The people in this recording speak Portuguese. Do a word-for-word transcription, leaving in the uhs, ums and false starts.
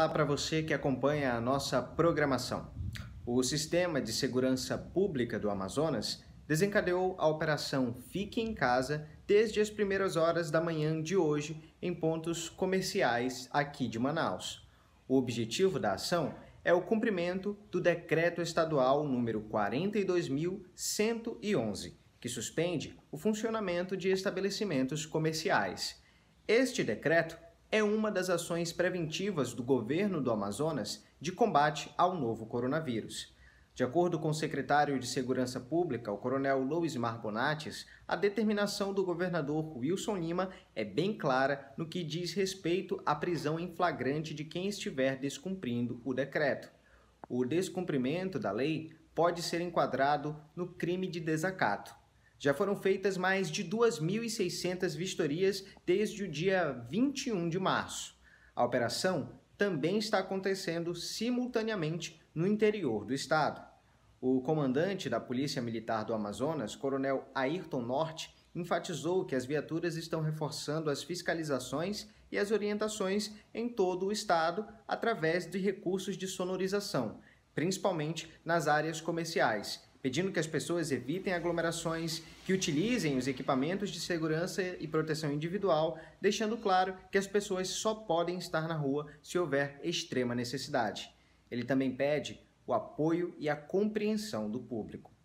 Olá para você que acompanha a nossa programação. O Sistema de Segurança Pública do Amazonas desencadeou a Operação Fique em Casa desde as primeiras horas da manhã de hoje em pontos comerciais aqui de Manaus. O objetivo da ação é o cumprimento do Decreto Estadual número quarenta e dois mil cento e onze, que suspende o funcionamento de estabelecimentos comerciais. Este decreto é uma das ações preventivas do governo do Amazonas de combate ao novo coronavírus. De acordo com o secretário de Segurança Pública, o coronel Loismar Bonates, a determinação do governador Wilson Lima é bem clara no que diz respeito à prisão em flagrante de quem estiver descumprindo o decreto. O descumprimento da lei pode ser enquadrado no crime de desacato. Já foram feitas mais de duas mil e seiscentas vistorias desde o dia vinte e um de março. A operação também está acontecendo simultaneamente no interior do estado. O comandante da Polícia Militar do Amazonas, coronel Ayrton Norte, enfatizou que as viaturas estão reforçando as fiscalizações e as orientações em todo o estado através de recursos de sonorização, principalmente nas áreas comerciais, pedindo que as pessoas evitem aglomerações, que utilizem os equipamentos de segurança e proteção individual, deixando claro que as pessoas só podem estar na rua se houver extrema necessidade. Ele também pede o apoio e a compreensão do público.